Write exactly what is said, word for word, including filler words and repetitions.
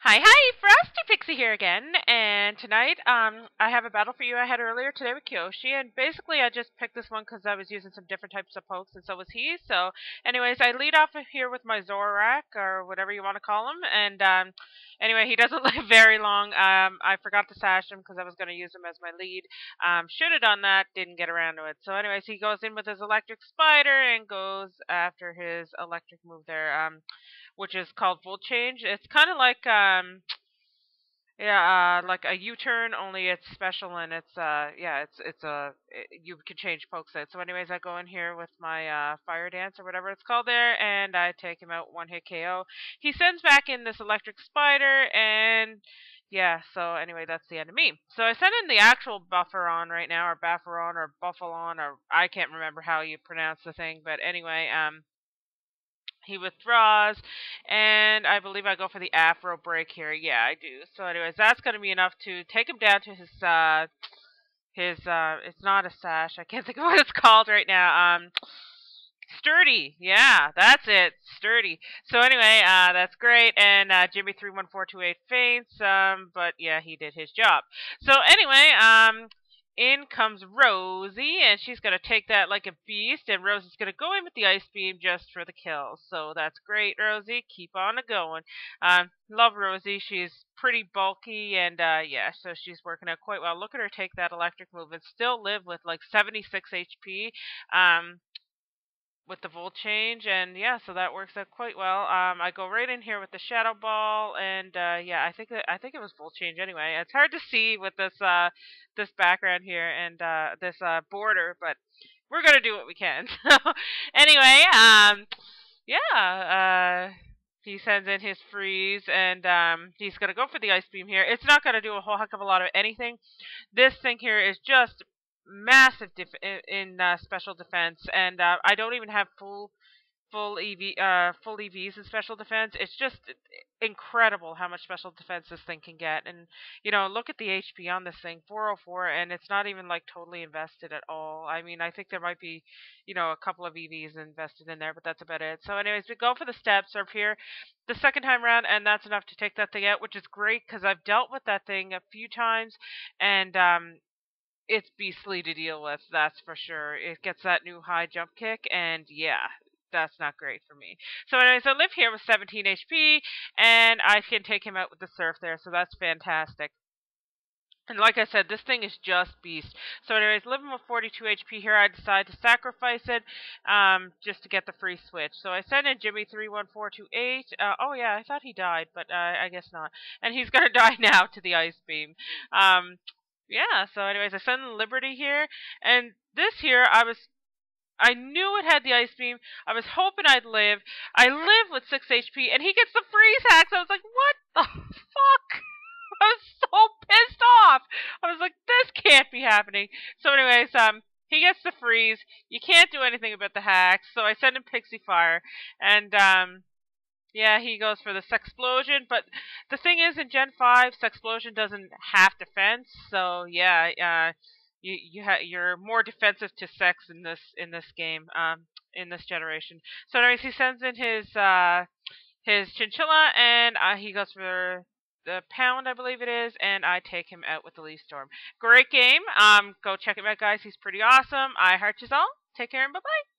Hi, hi, FrostyPixie here again, and tonight, um, I have a battle for you I had earlier today with Kyoshi, and basically I just picked this one because I was using some different types of pokes, and so was he, so anyways, I lead off here with my Zorak, or whatever you want to call him, and, um, anyway, he doesn't live very long. um, I forgot to sash him because I was going to use him as my lead. Um, should have done that, didn't get around to it, so anyways, he goes in with his electric spider, and goes after his electric move there, um, which is called Volt Change. It's kind of like um yeah, uh, like a U-turn, only it's special and it's uh yeah, it's it's a it, you can change poke set. So anyways, I go in here with my uh fire dance or whatever it's called there, and I take him out one hit K O. He sends back in this electric spider, and yeah, so anyway, that's the end of me. So I send in the actual buffer on right now, or Bufferon, or Buffalon, or I can't remember how you pronounce the thing, but anyway, um he withdraws, and I believe I go for the Afro break here. Yeah, I do. So, anyways, that's going to be enough to take him down to his uh his uh. It's not a sash. I can't think of what it's called right now. Um, sturdy. Yeah, that's it. Sturdy. So anyway, uh, that's great. And uh, Jimmy three one four two eight faints. Um, but yeah, he did his job. So anyway, um, in comes Rosie, and she's going to take that like a beast, and Rosie's going to go in with the Ice Beam just for the kill. So that's great, Rosie. Keep on a going. Um, love Rosie. She's pretty bulky, and uh, yeah, so she's working out quite well. Look at her take that electric move and still live with like seventy-six H P. Um, with the volt change, and yeah, so that works out quite well. Um, I go right in here with the shadow ball, and uh, yeah, I think that, I think it was volt change anyway. It's hard to see with this uh, this background here and uh, this uh, border, but we're gonna do what we can. So anyway, um, yeah, uh, he sends in his freeze, and um, he's gonna go for the ice beam here. It's not gonna do a whole heck of a lot of anything. This thing here is just massive def- in uh, special defense, and uh, I don't even have full full E V uh full E Vs in special defense. It's just incredible how much special defense this thing can get. And you know, look at the H P on this thing, four oh four, and it's not even like totally invested at all. I mean, I think there might be, you know, a couple of E Vs invested in there, but that's about it. So anyways, we go for the steps up here the second time around, and that's enough to take that thing out, which is great because I've dealt with that thing a few times, and um it's beastly to deal with, that's for sure. It gets that new high jump kick, and yeah, that's not great for me. So anyways, I live here with seventeen H P, and I can take him out with the surf there, so that's fantastic. And like I said, this thing is just beast. So anyways, living with forty-two H P here, I decide to sacrifice it um, just to get the free switch. So I send in Jimmy three one four two eight. Uh, oh yeah, I thought he died, but uh, I guess not. And he's going to die now to the ice beam. Um, yeah, so anyways, I send in Liberty here. And this here, I was I knew it had the ice beam. I was hoping I'd live. I live with six H P, and he gets the freeze hacks. I was like, what the fuck? I was so pissed off. I was like, this can't be happening. So anyways, um, he gets the freeze. You can't do anything about the hacks, so I send him Pixie Fire. And, um, yeah, he goes for the Sexplosion, but the thing is, in Gen five, Sexplosion doesn't have defense, so yeah, uh, you you ha- you're more defensive to Sex in this in this game, um, in this generation. So anyways, he sends in his uh his Chinchilla, and uh, he goes for the Pound, I believe it is, and I take him out with the Leaf Storm. Great game. Um, go check him out, guys. He's pretty awesome. I heart you all. Take care and bye bye.